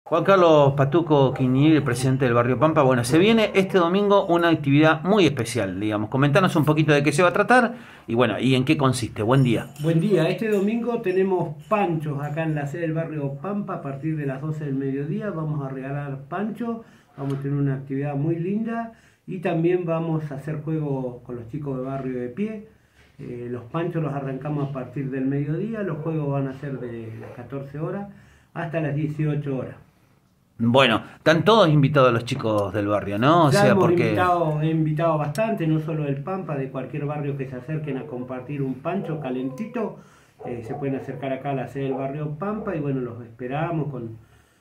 Juan Carlos Patuco Quiñi, el presidente del Barrio Pampa. Bueno, se viene este domingo una actividad muy especial, digamos. Comentanos un poquito de qué se va a tratar y bueno, y en qué consiste. Buen día. Buen día, este domingo tenemos panchos acá en la sede del Barrio Pampa a partir de las 12 del mediodía. Vamos a regalar panchos, vamos a tener una actividad muy linda y también vamos a hacer juegos con los chicos de Barrio de Pie. Los panchos los arrancamos a partir del mediodía, los juegos van a ser de las 14 horas hasta las 18 horas. Bueno, están todos invitados los chicos del barrio, ¿no? O Ya sea, hemos porque invitado bastante, no solo del Pampa, de cualquier barrio que se acerquen a compartir un pancho calentito, se pueden acercar acá a la sede del Barrio Pampa y bueno, los esperamos con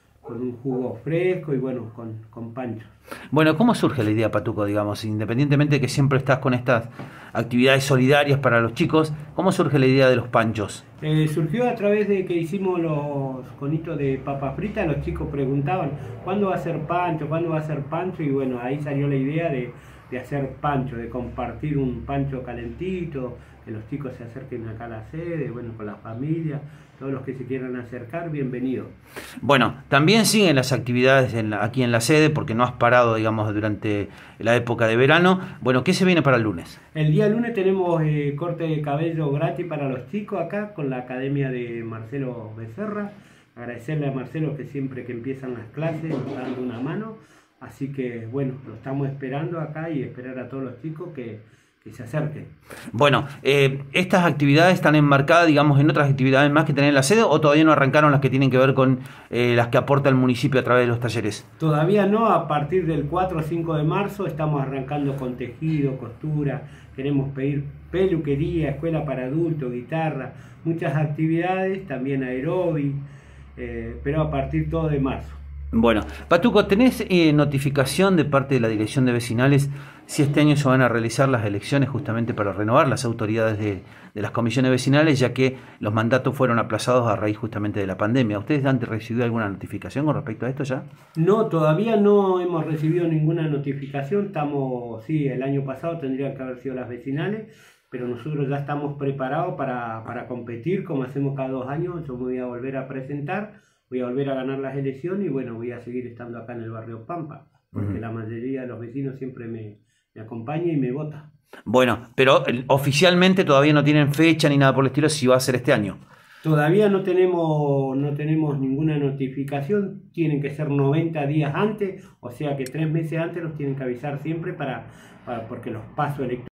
un jugo fresco y bueno, con pancho. Bueno, ¿cómo surge la idea, Patuco, digamos? Independientemente de que siempre estás con estas actividades solidarias para los chicos, ¿cómo surge la idea de los panchos? Surgió a través de que hicimos los conitos de papa frita, los chicos preguntaban ¿cuándo va a ser pancho? ¿Cuándo va a ser pancho? Y bueno, ahí salió la idea de hacer pancho, de compartir un pancho calentito, que los chicos se acerquen acá a la sede, bueno, con la familia, todos los que se quieran acercar, bienvenidos. Bueno, también siguen las actividades aquí en la sede, porque no has parado, digamos, durante la época de verano. Bueno, ¿qué se viene para el lunes? El día lunes tenemos corte de cabello gratis para los chicos acá con la academia de Marcelo Becerra. Agradecerle a Marcelo que siempre que empiezan las clases nos está dando una mano. Así que bueno, lo estamos esperando acá y esperar a todos los chicos que se acerquen. Bueno, ¿estas actividades están enmarcadas, digamos, en otras actividades más que tienen la sede o todavía no arrancaron las que tienen que ver con las que aporta el municipio a través de los talleres? Todavía no, a partir del 4 o 5 de marzo estamos arrancando con tejido, costura, queremos pedir peluquería, escuela para adultos, guitarra, muchas actividades, también aeróbic, pero a partir todo de marzo. Bueno, Patuco, ¿tenés notificación de parte de la Dirección de Vecinales si este año se van a realizar las elecciones justamente para renovar las autoridades de las comisiones vecinales, ya que los mandatos fueron aplazados a raíz justamente de la pandemia? ¿Ustedes han recibido alguna notificación con respecto a esto ya? No, todavía no hemos recibido ninguna notificación. Sí, el año pasado tendrían que haber sido las vecinales, pero nosotros ya estamos preparados para competir como hacemos cada 2 años. Yo me voy a volver a presentar, voy a volver a ganar las elecciones y bueno, voy a seguir estando acá en el Barrio Pampa, porque la mayoría de los vecinos siempre me acompaña y me vota. Bueno, pero oficialmente todavía no tienen fecha ni nada por el estilo si va a ser este año. Todavía no tenemos ninguna notificación, tienen que ser 90 días antes, o sea que 3 meses antes los tienen que avisar siempre porque los pasos electorales